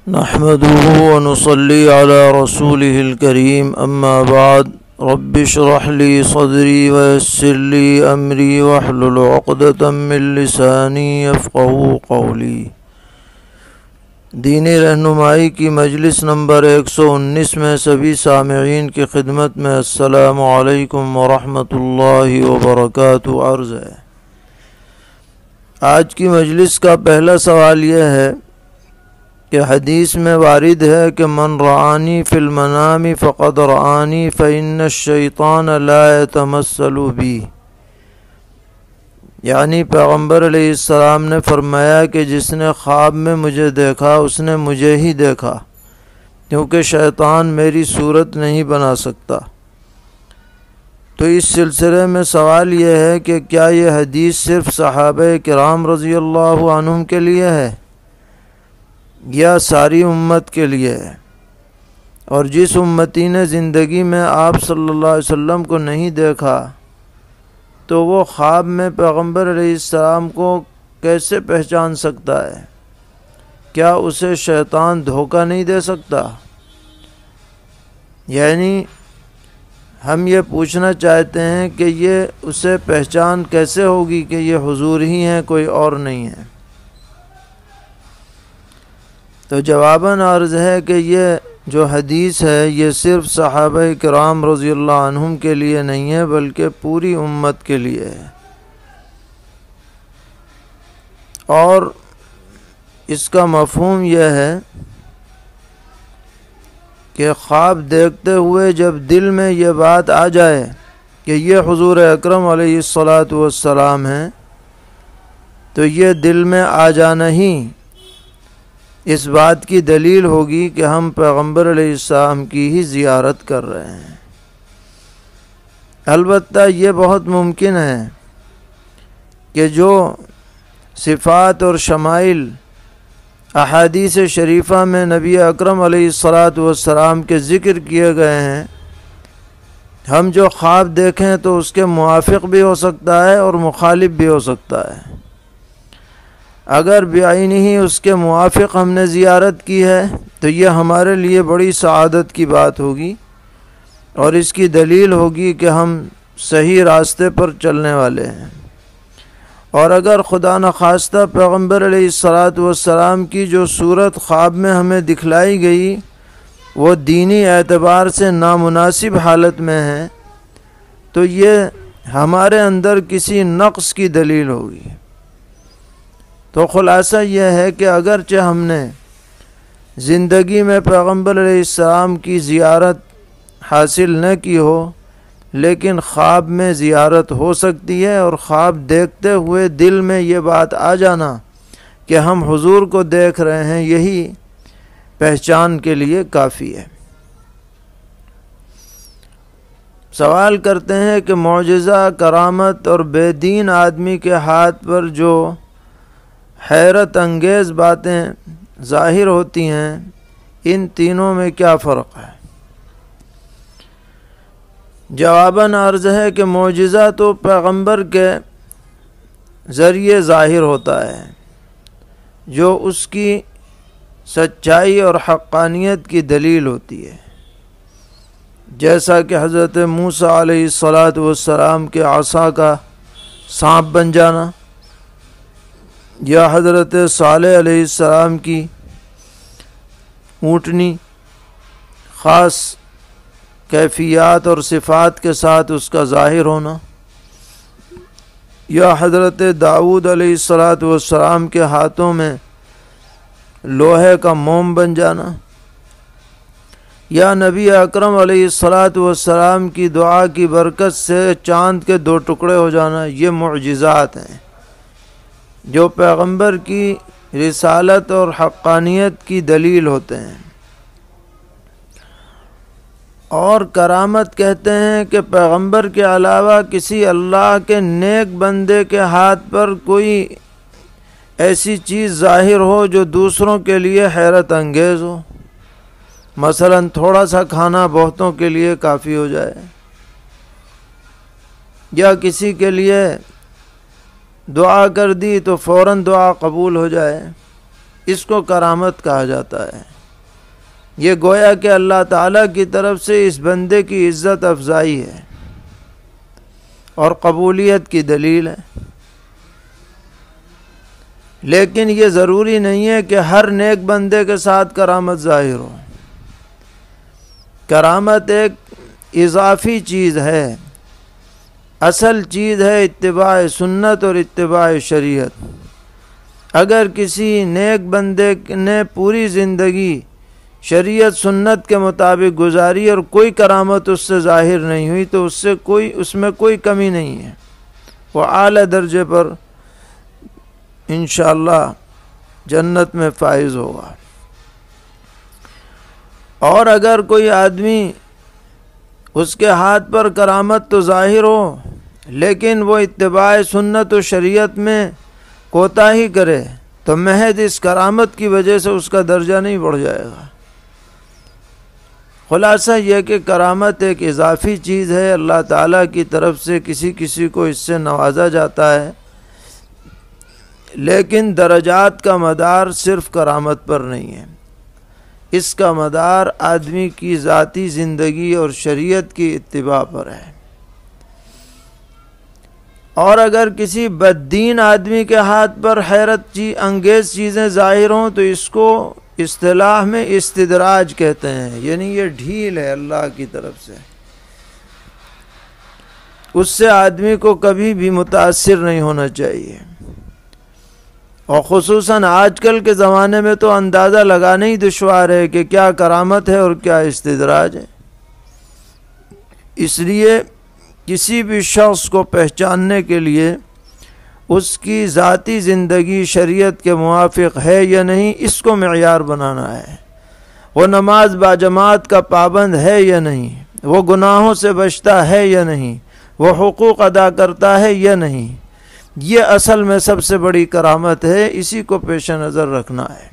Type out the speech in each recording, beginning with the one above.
نحمده ونصلي على رسوله الكريم أما بعد رب اشرح لي صدري ويسر لي أمري واحلل عقدة من لساني يفقهوا قولي۔ دینی رہنمائی کی مجلس نمبر 119 میں سبھی سامعین کی خدمت میں السلام علیکم ورحمۃ اللہ وبرکاتہ عرض ہے۔ آج کی مجلس کا پہلا سوال یہ ہے کہ حدیث میں وارد ہے کہ من رعانی فی المنام فقد رعانی فإن الشیطان لا يتمثل بی، یعنی پیغمبر علیہ السلام نے فرمایا کہ جس نے خواب میں مجھے دیکھا اس نے مجھے ہی دیکھا، کیونکہ شیطان میری صورت نہیں بنا سکتا۔ تو اس سلسلے میں سوال یہ ہے کہ کیا یہ حدیث صرف صحابہ کرام رضی اللہ عنہم کے لیے ہے یا ساری امت کے لیے ہے؟ اور جس امتی نے زندگی میں آپ صلی اللہ علیہ وسلم کو نہیں دیکھا تو وہ خواب میں پیغمبر علیہ السلام کو کیسے پہچان سکتا ہے؟ کیا اسے شیطان دھوکہ نہیں دے سکتا؟ یعنی ہم یہ پوچھنا چاہتے ہیں کہ یہ اسے پہچان کیسے ہوگی کہ یہ حضور ہی ہیں، کوئی اور نہیں ہے؟ تو جواباً عرض ہے کہ یہ جو حدیث ہے یہ صرف صحابہ کرام رضی اللہ عنہم کے لیے نہیں ہے بلکہ پوری امت کے لیے ہے، اور اس کا مفہوم یہ ہے کہ خواب دیکھتے ہوئے جب دل میں یہ بات آ جائے کہ یہ حضور اکرم علیہ الصلاۃ والسلام ہیں، تو یہ دل میں آ جانا ہی اس بات کی دلیل ہوگی کہ ہم پیغمبر علیہ السلام کی ہی زیارت کر رہے ہیں۔ البتہ یہ بہت ممکن ہے کہ جو صفات اور شمائل احادیث شریفہ میں نبی اکرم علیہ الصلاۃ والسلام کے ذکر کیے گئے ہیں، ہم جو خواب دیکھیں تو اس کے موافق بھی ہو سکتا ہے اور مخالف بھی ہو سکتا ہے۔ اگر بعینہ ہی اس کے موافق ہم نے زیارت کی ہے تو یہ ہمارے لیے بڑی سعادت کی بات ہوگی اور اس کی دلیل ہوگی کہ ہم صحیح راستے پر چلنے والے ہیں۔ اور اگر خدا نخواستہ پیغمبر علیہ الصلاۃ والسلام کی جو صورت خواب میں ہمیں دکھلائی گئی وہ دینی اعتبار سے نامناسب حالت میں ہے تو یہ ہمارے اندر کسی نقص کی دلیل ہوگی۔ تو خلاصہ یہ ہے کہ اگرچہ ہم نے زندگی میں پیغمبر علیہ السلام کی زیارت حاصل نہ کی ہو، لیکن خواب میں زیارت ہو سکتی ہے، اور خواب دیکھتے ہوئے دل میں یہ بات آ جانا کہ ہم حضور کو دیکھ رہے ہیں، یہی پہچان کے لیے کافی ہے۔ سوال کرتے ہیں کہ معجزہ، کرامت اور بے دین آدمی کے ہاتھ پر جو حیرت انگیز باتیں ظاہر ہوتی ہیں، ان تینوں میں کیا فرق ہے؟ جواباً عرض ہے کہ معجزہ تو پیغمبر کے ذریعے ظاہر ہوتا ہے، جو اس کی سچائی اور حقانیت کی دلیل ہوتی ہے، جیسا کہ حضرت موسیٰ علیہ الصلاۃ والسلام کے عصا کا سانپ بن جانا، یا حضرت صالح علیہ السلام کی اونٹنی خاص کیفیات اور صفات کے ساتھ اس کا ظاہر ہونا، یا حضرت داؤد علیہ الصلاۃ والسلام کے ہاتھوں میں لوہے کا موم بن جانا، یا نبی اکرم علیہ الصلاۃ والسلام کی دعا کی برکت سے چاند کے 2 ٹکڑے ہو جانا، یہ معجزات ہیں جو پیغمبر کی رسالت اور حقانیت کی دلیل ہوتے ہیں۔ اور کرامت کہتے ہیں کہ پیغمبر کے علاوہ کسی اللہ کے نیک بندے کے ہاتھ پر کوئی ایسی چیز ظاہر ہو جو دوسروں کے لیے حیرت انگیز ہو، مثلا تھوڑا سا کھانا بہتوں کے لیے کافی ہو جائے، یا کسی کے لیے دعا کر دی تو فوراً دعا قبول ہو جائے، اس کو کرامت کہا جاتا ہے۔ یہ گویا کہ اللہ تعالیٰ کی طرف سے اس بندے کی عزت افزائی ہے اور قبولیت کی دلیل ہے۔ لیکن یہ ضروری نہیں ہے کہ ہر نیک بندے کے ساتھ کرامت ظاہر ہو۔ کرامت ایک اضافی چیز ہے، اصل چیز ہے اتباع سنت اور اتباع شریعت۔ اگر کسی نیک بندے نے پوری زندگی شریعت سنت کے مطابق گزاری اور کوئی کرامت اس سے ظاہر نہیں ہوئی تو اس میں کوئی کمی نہیں ہے، وہ اعلیٰ درجے پر انشاءاللہ جنت میں فائز ہوگا۔ اور اگر کوئی آدمی اس کے ہاتھ پر کرامت تو ظاہر ہو لیکن وہ اتباع سنت و شریعت میں کوتاہی کرے تو محض اس کرامت کی وجہ سے اس کا درجہ نہیں بڑھ جائے گا۔ خلاصہ یہ کہ کرامت ایک اضافی چیز ہے، اللہ تعالیٰ کی طرف سے کسی کو اس سے نوازا جاتا ہے، لیکن درجات کا مدار صرف کرامت پر نہیں ہے، اس کا مدار آدمی کی ذاتی زندگی اور شریعت کی اتباع پر ہے۔ اور اگر کسی بددین آدمی کے ہاتھ پر حیرت انگیز چیزیں ظاہر ہوں تو اس کو اصطلاح میں استدراج کہتے ہیں، یعنی یہ ڈھیل ہے اللہ کی طرف سے، اس سے آدمی کو کبھی بھی متاثر نہیں ہونا چاہیے۔ اور خصوصاً آج کل کے زمانے میں تو اندازہ لگانا ہی دشوار ہے کہ کیا کرامت ہے اور کیا استدراج ہے۔ اس لیے کسی بھی شخص کو پہچاننے کے لیے اس کی ذاتی زندگی شریعت کے موافق ہے یا نہیں اس کو معیار بنانا ہے۔ وہ نماز باجماعت کا پابند ہے یا نہیں، وہ گناہوں سے بچتا ہے یا نہیں، وہ حقوق ادا کرتا ہے یا نہیں، یہ اصل میں سب سے بڑی کرامت ہے، اسی کو پیش نظر رکھنا ہے۔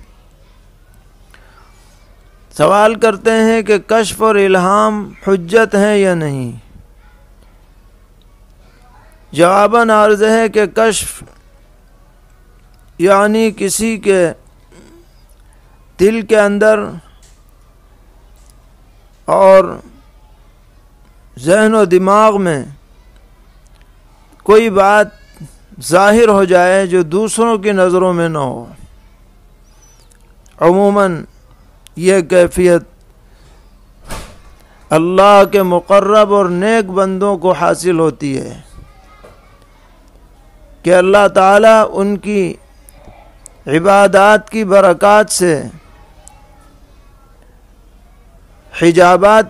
سوال کرتے ہیں کہ کشف اور الہام حجت ہیں یا نہیں؟ جواباً عرض ہے کہ کشف یعنی کسی کے دل کے اندر اور ذہن و دماغ میں کوئی بات ظاہر ہو جائے جو دوسروں کی نظروں میں نہ ہو۔ عموماً یہ کیفیت اللہ کے مقرب اور نیک بندوں کو حاصل ہوتی ہے کہ اللہ تعالیٰ ان کی عبادات کی برکات سے حجابات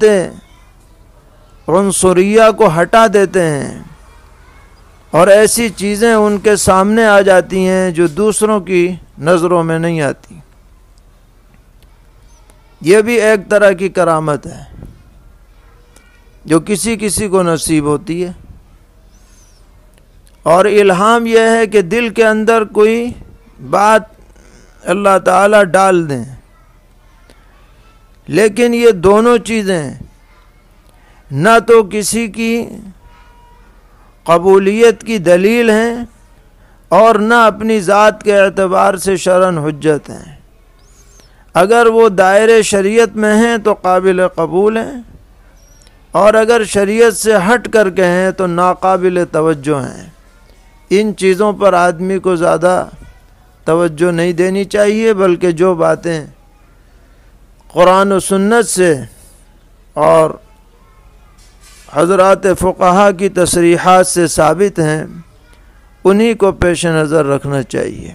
عنصریہ کو ہٹا دیتے ہیں اور ایسی چیزیں ان کے سامنے آ جاتی ہیں جو دوسروں کی نظروں میں نہیں آتی۔ یہ بھی ایک طرح کی کرامت ہے جو کسی کو نصیب ہوتی ہے۔ اور الہام یہ ہے کہ دل کے اندر کوئی بات اللہ تعالیٰ ڈال دیں، لیکن یہ دونوں چیزیں نہ تو کسی کی قبولیت کی دلیل ہیں اور نہ اپنی ذات کے اعتبار سے شرعاً حجت ہیں۔ اگر وہ دائرے شریعت میں ہیں تو قابل قبول ہیں، اور اگر شریعت سے ہٹ کر کے ہیں تو ناقابل توجہ ہیں۔ ان چیزوں پر آدمی کو زیادہ توجہ نہیں دینی چاہیے، بلکہ جو باتیں قرآن و سنت سے اور حضرات فقہا کی تصریحات سے ثابت ہیں انہی کو پیش نظر رکھنا چاہیے۔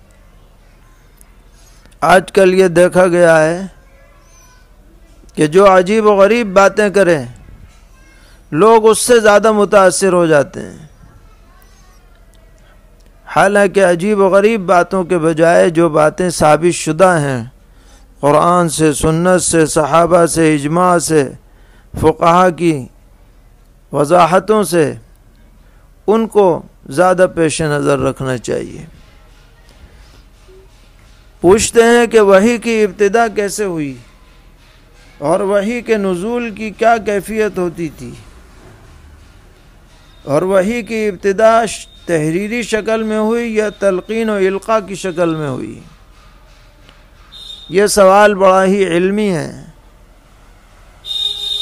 آج کل یہ دیکھا گیا ہے کہ جو عجیب و غریب باتیں کریں لوگ اس سے زیادہ متاثر ہو جاتے ہیں، حالانکہ عجیب و غریب باتوں کے بجائے جو باتیں ثابت شدہ ہیں قرآن سے، سنت سے، صحابہ سے، اجماع سے، فقہا کی وضاحتوں سے، ان کو زیادہ پیش نظر رکھنا چاہیے۔ پوچھتے ہیں کہ وحی کی ابتدا کیسے ہوئی اور وحی کے نزول کی کیا کیفیت ہوتی تھی، اور وحی کی ابتدا تحریری شکل میں ہوئی یا تلقین و القاء کی شکل میں ہوئی؟ یہ سوال بڑا ہی علمی ہے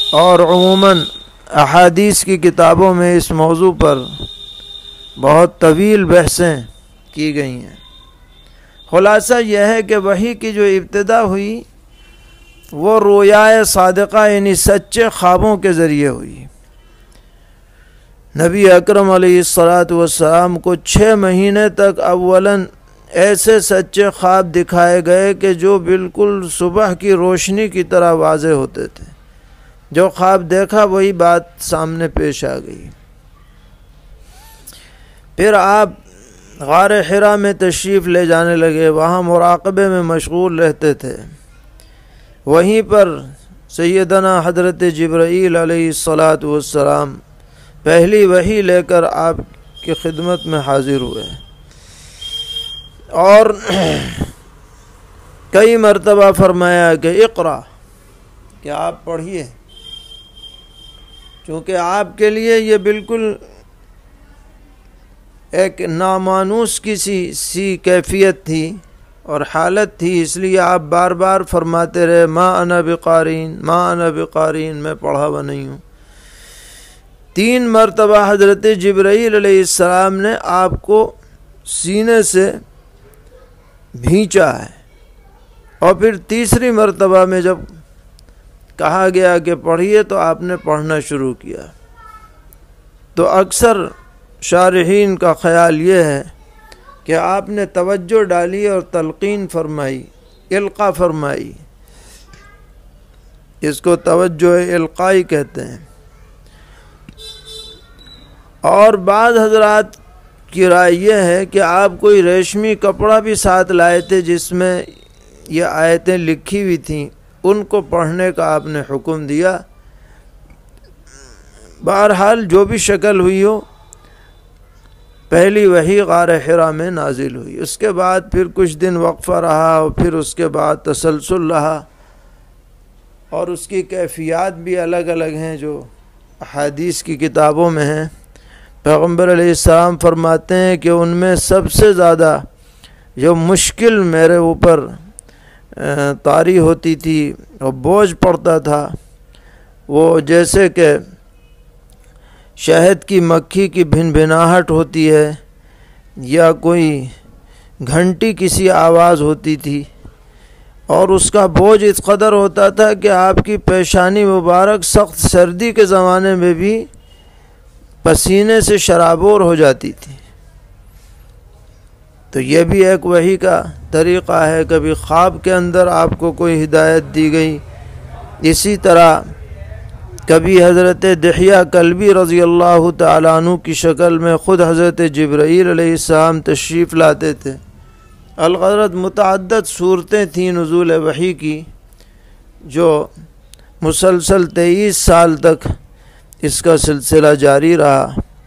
اور عموماً احادیث کی کتابوں میں اس موضوع پر بہت طویل بحثیں کی گئی ہیں۔ خلاصہ یہ ہے کہ وحی کی جو ابتدا ہوئی وہ رویائے صادقہ یعنی سچے خوابوں کے ذریعے ہوئی۔ نبی اکرم علیہ الصلاۃ والسلام کو 6 مہینے تک اولاً ایسے سچے خواب دکھائے گئے کہ جو بالکل صبح کی روشنی کی طرح واضح ہوتے تھے۔ جو خواب دیکھا وہی بات سامنے پیش آ گئی۔ پھر آپ غار حرا میں تشریف لے جانے لگے، وہاں مراقبے میں مشغول رہتے تھے۔ وہیں پر سیدنا حضرت جبرائیل علیہ الصلاۃ والسلام پہلی وحی لے کر آپ کی خدمت میں حاضر ہوئے اور کئی مرتبہ فرمایا کہ اقرا، کہ آپ پڑھیے، چونکہ آپ کے لیے یہ بالکل ایک نامانوس سی کیفیت تھی اور حالت تھی، اس لیے آپ بار بار فرماتے رہے ما انا بقارین، ما انا بقارین، میں پڑھا ہوا نہیں ہوں۔ 3 مرتبہ حضرت جبرائیل علیہ السلام نے آپ کو سینے سے بھینچا ہے، اور پھر تیسری مرتبہ میں جب کہا گیا کہ پڑھیے تو آپ نے پڑھنا شروع کیا۔ تو اکثر شارحین کا خیال یہ ہے کہ آپ نے توجہ ڈالی اور تلقین فرمائی، القاء فرمائی، اس کو توجہ القائی کہتے ہیں۔ اور بعض حضرات کی رائے یہ ہے کہ آپ کوئی ریشمی کپڑا بھی ساتھ لائے تھے جس میں یہ آیتیں لکھی ہوئی تھیں، ان کو پڑھنے کا آپ نے حکم دیا۔ بہرحال جو بھی شکل ہوئی ہو، پہلی وحی غار حرا میں نازل ہوئی۔ اس کے بعد پھر کچھ دن وقفہ رہا اور پھر اس کے بعد تسلسل رہا، اور اس کی کیفیات بھی الگ الگ ہیں جو احادیث کی کتابوں میں ہیں۔ پیغمبر علیہ السلام فرماتے ہیں کہ ان میں سب سے زیادہ جو مشکل میرے اوپر طاری ہوتی تھی اور بوجھ پڑتا تھا، وہ جیسے کہ شہد کی مکھی کی بھنبھناہٹ ہوتی ہے یا کوئی گھنٹی کسی آواز ہوتی تھی، اور اس کا بوجھ اس قدر ہوتا تھا کہ آپ کی پیشانی مبارک سخت سردی کے زمانے میں بھی پسینے سے شرابور ہو جاتی تھی۔ تو یہ بھی ایک وحی کا طریقہ ہے، کبھی خواب کے اندر آپ کو کوئی ہدایت دی گئی، اسی طرح کبھی حضرت دحیہ کلبی رضی اللہ تعالیٰ عنہ کی شکل میں خود حضرت جبرائیل علیہ السلام تشریف لاتے تھے۔ الغرض متعدد صورتیں تھیں نزول وحی کی، جو مسلسل 23 سال تک اس کا سلسلہ جاری رہا،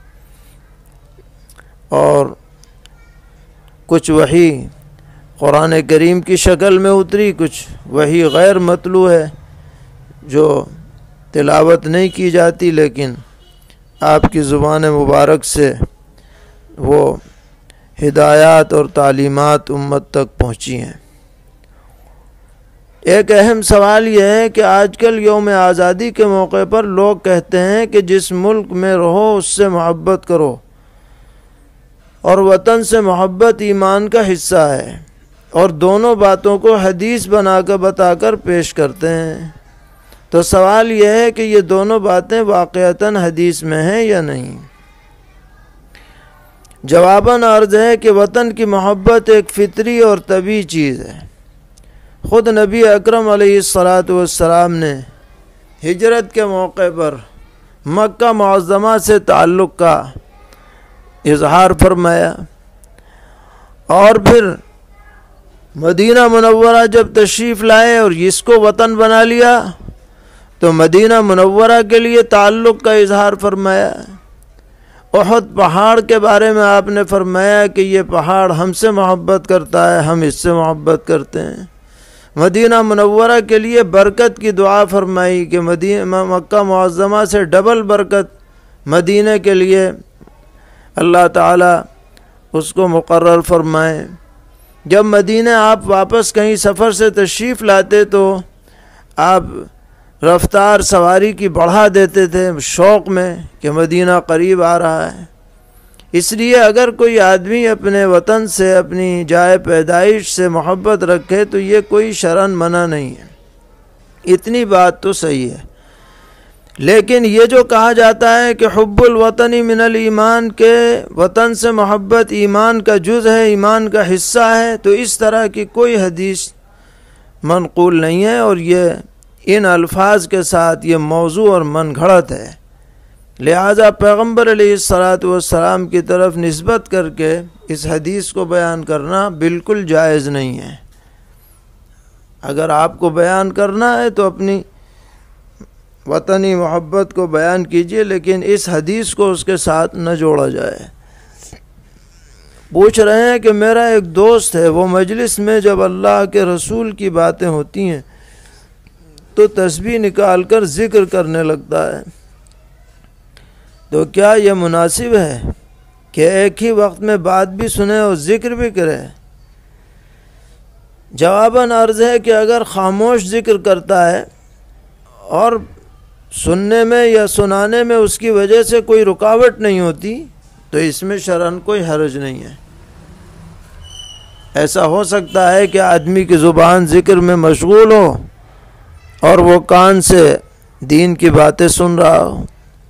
اور کچھ وحی قرآن کریم کی شکل میں اتری، کچھ وحی غیر مطلوع ہے جو تلاوت نہیں کی جاتی، لیکن آپ کی زبان مبارک سے وہ ہدایات اور تعلیمات امت تک پہنچی ہیں۔ ایک اہم سوال یہ ہے کہ آج کل یوم آزادی کے موقع پر لوگ کہتے ہیں کہ جس ملک میں رہو اس سے محبت کرو، اور وطن سے محبت ایمان کا حصہ ہے، اور دونوں باتوں کو حدیث بتا کر پیش کرتے ہیں۔ تو سوال یہ ہے کہ یہ دونوں باتیں واقعتاً حدیث میں ہیں یا نہیں؟ جواباً عرض ہے کہ وطن کی محبت ایک فطری اور طبیعی چیز ہے۔ خود نبی اکرم علیہ الصلاۃ والسلام نے ہجرت کے موقع پر مکہ معظمہ سے تعلق کا اظہار فرمایا، اور پھر مدینہ منورہ جب تشریف لائے اور اس کو وطن بنا لیا تو مدینہ منورہ کے لیے تعلق کا اظہار فرمایا۔ احد پہاڑ کے بارے میں آپ نے فرمایا کہ یہ پہاڑ ہم سے محبت کرتا ہے، ہم اس سے محبت کرتے ہیں۔ مدینہ منورہ کے لیے برکت کی دعا فرمائی کہ مکہ معظمہ سے ڈبل برکت مدینہ کے لیے اللہ تعالیٰ اس کو مقرر فرمائیں۔ جب مدینہ آپ واپس کہیں سفر سے تشریف لاتے تو آپ رفتار سواری کی بڑھا دیتے تھے شوق میں کہ مدینہ قریب آ رہا ہے۔ اس لیے اگر کوئی آدمی اپنے وطن سے، اپنی جائے پیدائش سے محبت رکھے تو یہ کوئی شرعاً منع نہیں ہے، اتنی بات تو صحیح ہے۔ لیکن یہ جو کہا جاتا ہے کہ حب الوطنی من الایمان، کے وطن سے محبت ایمان کا جز ہے، ایمان کا حصہ ہے، تو اس طرح کی کوئی حدیث منقول نہیں ہے، اور یہ ان الفاظ کے ساتھ یہ موضوع اور من گھڑت ہے۔ لہذا پیغمبر علیہ الصلاۃ والسلام کی طرف نسبت کر کے اس حدیث کو بیان کرنا بالکل جائز نہیں ہے۔ اگر آپ کو بیان کرنا ہے تو اپنی وطنی محبت کو بیان کیجئے، لیکن اس حدیث کو اس کے ساتھ نہ جوڑا جائے۔ پوچھ رہے ہیں کہ میرا ایک دوست ہے، وہ مجلس میں جب اللہ کے رسول کی باتیں ہوتی ہیں تو تسبیح نکال کر ذکر کرنے لگتا ہے، تو کیا یہ مناسب ہے کہ ایک ہی وقت میں بات بھی سنے اور ذکر بھی کرے؟ جواباً عرض ہے کہ اگر خاموش ذکر کرتا ہے اور سننے میں یا سنانے میں اس کی وجہ سے کوئی رکاوٹ نہیں ہوتی تو اس میں شرعاً کوئی حرج نہیں ہے۔ ایسا ہو سکتا ہے کہ آدمی کی زبان ذکر میں مشغول ہو اور وہ کان سے دین کی باتیں سن رہا ہو۔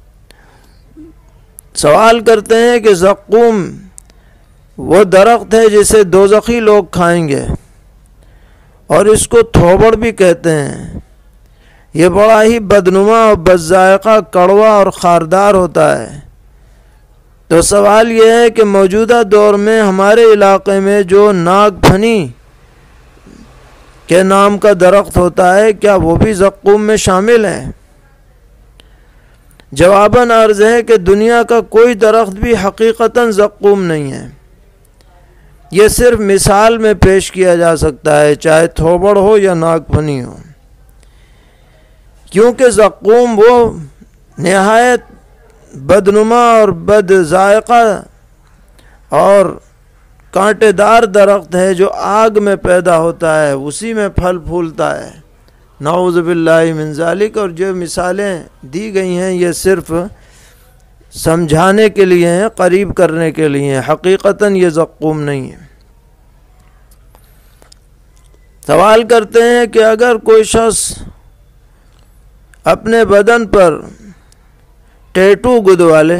سوال کرتے ہیں کہ زقوم وہ درخت ہے جسے دوزخی لوگ کھائیں گے اور اس کو تھوبڑ بھی کہتے ہیں، یہ بڑا ہی بدنما اور بدذائقہ، کڑوا اور خاردار ہوتا ہے۔ تو سوال یہ ہے کہ موجودہ دور میں ہمارے علاقے میں جو ناگ پھنی کے نام کا درخت ہوتا ہے، کیا وہ بھی زقوم میں شامل ہے؟ جواباً عرض ہے کہ دنیا کا کوئی درخت بھی حقیقتاً زقوم نہیں ہے، یہ صرف مثال میں پیش کیا جا سکتا ہے، چاہے تھوبڑ ہو یا ناگ پھنی ہو، کیونکہ زقوم وہ نہایت بدنما اور بد ذائقہ اور کانٹے دار درخت ہے جو آگ میں پیدا ہوتا ہے، اسی میں پھل پھولتا ہے، نعوذ باللہ من ذالک۔ اور جو مثالیں دی گئی ہیں یہ صرف سمجھانے کے لیے ہیں، قریب کرنے کے لیے ہیں، حقیقتاً یہ زقوم نہیں ہے۔ سوال کرتے ہیں کہ اگر کوئی شخص اپنے بدن پر ٹیٹو گدوا لے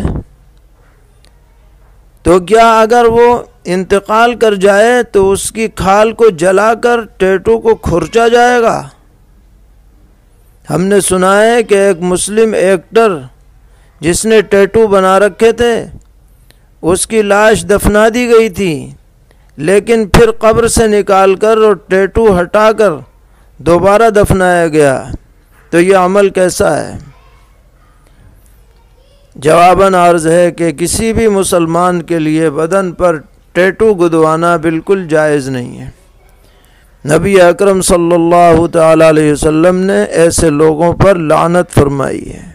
تو کیا اگر وہ انتقال کر جائے تو اس کی کھال کو جلا کر ٹیٹو کو کھرچا جائے گا؟ ہم نے سنا ہے کہ ایک مسلم ایکٹر جس نے ٹیٹو بنا رکھے تھے اس کی لاش دفنا دی گئی تھی، لیکن پھر قبر سے نکال کر اور ٹیٹو ہٹا کر دوبارہ دفنایا گیا، تو یہ عمل کیسا ہے؟ جواباً عرض ہے کہ کسی بھی مسلمان کے لیے بدن پر ٹیٹو گدوانا بالکل جائز نہیں ہے۔ نبی اکرم صلی اللہ تعالی علیہ وسلم نے ایسے لوگوں پر لعنت فرمائی ہے۔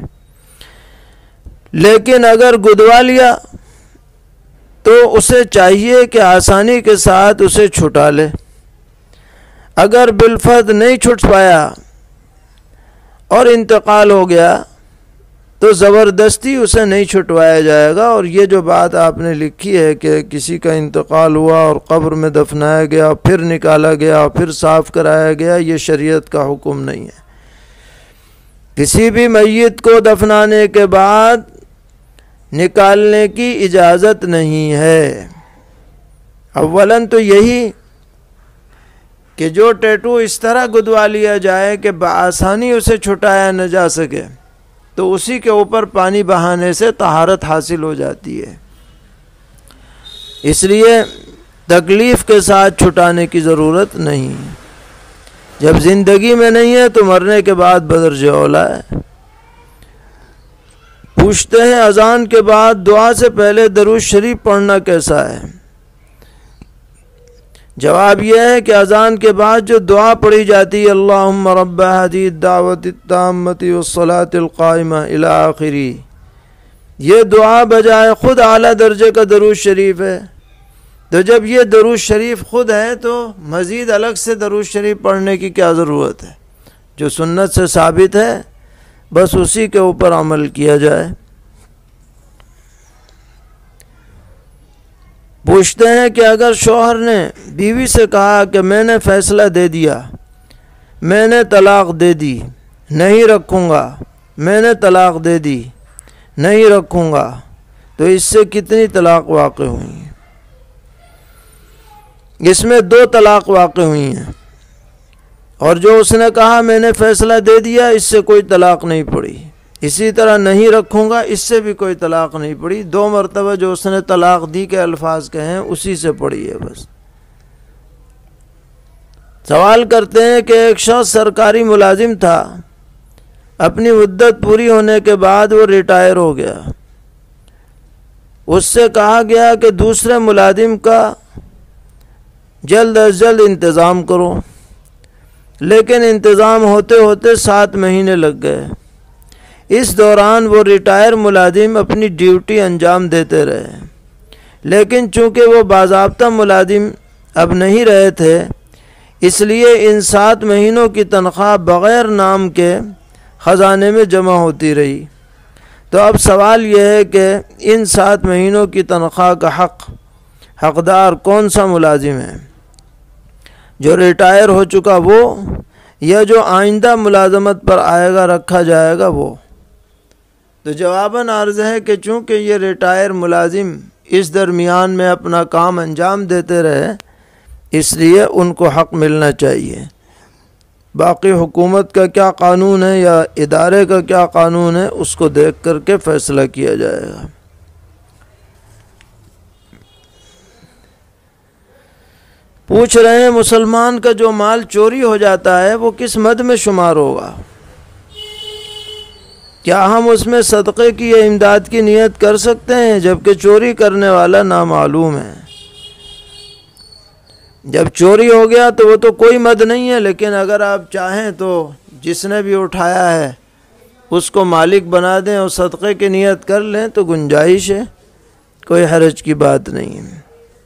لیکن اگر گدوا لیا تو اسے چاہیے کہ آسانی کے ساتھ اسے چھٹا لے۔ اگر بالفرض نہیں چھٹ پایا اور انتقال ہو گیا تو زبردستی اسے نہیں چھٹوایا جائے گا۔ اور یہ جو بات آپ نے لکھی ہے کہ کسی کا انتقال ہوا اور قبر میں دفنایا گیا، پھر نکالا گیا، پھر صاف کرایا گیا، یہ شریعت کا حکم نہیں ہے۔ کسی بھی میت کو دفنانے کے بعد نکالنے کی اجازت نہیں ہے۔ اولاً تو یہی کہ جو ٹیٹو اس طرح گدوا لیا جائے کہ بآسانی اسے چھٹایا نہ جا سکے، تو اسی کے اوپر پانی بہانے سے طہارت حاصل ہو جاتی ہے، اس لیے تکلیف کے ساتھ چھٹانے کی ضرورت نہیں۔ جب زندگی میں نہیں ہے تو مرنے کے بعد بدرجہ اولیٰ ہے۔ پوچھتے ہیں اذان کے بعد دعا سے پہلے درود شریف پڑھنا کیسا ہے؟ جواب یہ ہے کہ اذان کے بعد جو دعا پڑھی جاتی ہے، اللہم رب ہذہ الدعوۃ التامۃ والصلاۃ القائمہ الی آخری، یہ دعا بجائے خود اعلیٰ درجے کا درود شریف ہے۔ تو جب یہ درود شریف خود ہے تو مزید الگ سے درود شریف پڑھنے کی کیا ضرورت ہے؟ جو سنت سے ثابت ہے بس اسی کے اوپر عمل کیا جائے۔ پوچھتے ہیں کہ اگر شوہر نے بیوی سے کہا کہ میں نے فیصلہ دے دیا، میں نے طلاق دے دی، نہیں رکھوں گا، میں نے طلاق دے دی، نہیں رکھوں گا، تو اس سے کتنی طلاق واقع ہوئی ہیں؟ اس میں 2 طلاق واقع ہوئی ہیں، اور جو اس نے کہا میں نے فیصلہ دے دیا، اس سے کوئی طلاق نہیں پڑی۔ اسی طرح نہیں رکھوں گا، اس سے بھی کوئی طلاق نہیں پڑی۔ 2 مرتبہ جو اس نے طلاق دی کے الفاظ کہے ہیں اسی سے پڑی ہے بس۔ سوال کرتے ہیں کہ ایک شخص سرکاری ملازم تھا، اپنی مدت پوری ہونے کے بعد وہ ریٹائر ہو گیا، اس سے کہا گیا کہ دوسرے ملازم کا جلد از جلد انتظام کرو، لیکن انتظام ہوتے ہوتے 7 مہینے لگ گئے۔ اس دوران وہ ریٹائر ملازم اپنی ڈیوٹی انجام دیتے رہے، لیکن چونکہ وہ باضابطہ ملازم اب نہیں رہے تھے، اس لیے ان 7 مہینوں کی تنخواہ بغیر نام کے خزانے میں جمع ہوتی رہی۔ تو اب سوال یہ ہے کہ ان 7 مہینوں کی تنخواہ کا حقدار کون سا ملازم ہے؟ جو ریٹائر ہو چکا وہ، یا جو آئندہ ملازمت پر آئے گا رکھا جائے گا وہ؟ تو جواباً عرض ہے کہ چونکہ یہ ریٹائر ملازم اس درمیان میں اپنا کام انجام دیتے رہے، اس لیے ان کو حق ملنا چاہیے۔ باقی حکومت کا کیا قانون ہے یا ادارے کا کیا قانون ہے، اس کو دیکھ کر کے فیصلہ کیا جائے گا۔ پوچھ رہے ہیں مسلمان کا جو مال چوری ہو جاتا ہے وہ کس مد میں شمار ہوگا؟ کیا ہم اس میں صدقے کی یا امداد کی نیت کر سکتے ہیں جبکہ چوری کرنے والا نامعلوم ہے؟ جب چوری ہو گیا تو وہ تو کوئی مد نہیں ہے، لیکن اگر آپ چاہیں تو جس نے بھی اٹھایا ہے اس کو مالک بنا دیں اور صدقے کی نیت کر لیں تو گنجائش ہے، کوئی حرج کی بات نہیں ہے۔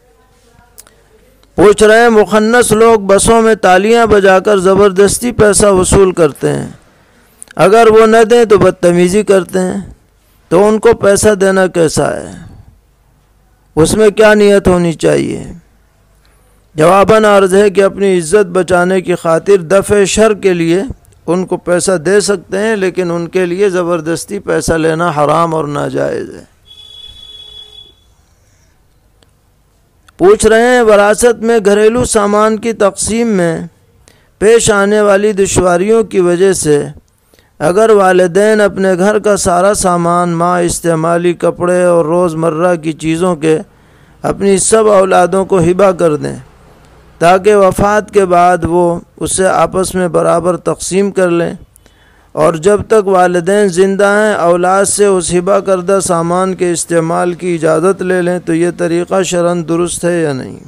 پوچھ رہے ہیں مخنث لوگ بسوں میں تالیاں بجا کر زبردستی پیسہ وصول کرتے ہیں، اگر وہ نہ دیں تو بدتمیزی کرتے ہیں، تو ان کو پیسہ دینا کیسا ہے؟ اس میں کیا نیت ہونی چاہیے؟ جواباً عرض ہے کہ اپنی عزت بچانے کی خاطر دفع شر کے لیے ان کو پیسہ دے سکتے ہیں، لیکن ان کے لیے زبردستی پیسہ لینا حرام اور ناجائز ہے۔ پوچھ رہے ہیں وراثت میں گھریلو سامان کی تقسیم میں پیش آنے والی دشواریوں کی وجہ سے اگر والدین اپنے گھر کا سارا سامان، ماں استعمالی کپڑے اور روزمرہ کی چیزوں کے اپنی سب اولادوں کو ہبہ کر دیں تاکہ وفات کے بعد وہ اسے آپس میں برابر تقسیم کر لیں، اور جب تک والدین زندہ ہیں اولاد سے اس ہبہ کردہ سامان کے استعمال کی اجازت لے لیں، تو یہ طریقہ شرعاً درست ہے یا نہیں؟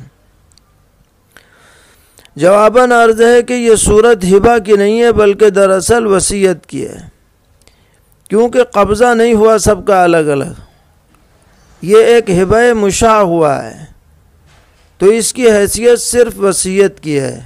جواباً عرض ہے کہ یہ صورت ہبہ کی نہیں ہے بلکہ دراصل وصیت کی ہے، کیونکہ قبضہ نہیں ہوا سب کا الگ الگ، یہ ایک ہبہ مشاع ہوا ہے، تو اس کی حیثیت صرف وصیت کی ہے۔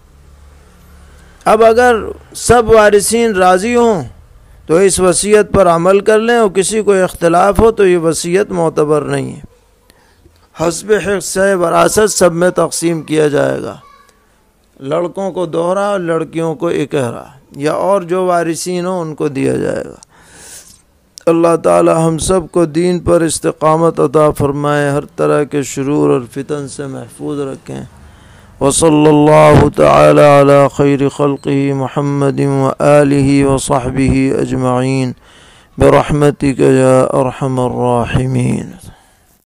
اب اگر سب وارثین راضی ہوں تو اس وصیت پر عمل کر لیں، اور کسی کو اختلاف ہو تو یہ وصیت معتبر نہیں ہے۔ حسب حصہ وراثت سب میں تقسیم کیا جائے گا، لڑکوں کو دوہرا اور لڑکیوں کو اکہرا، یا اور جو وارثین ہوں ان کو دیا جائے گا۔ اللہ تعالی ہم سب کو دین پر استقامت عطا فرمائے، ہر طرح کے شرور اور فتن سے محفوظ رکھیں۔ وصلی اللہ تعالی علی خیر خلقہ محمد وآلہ وصحبہ اجمعین برحمتک یا ارحم الراحمین۔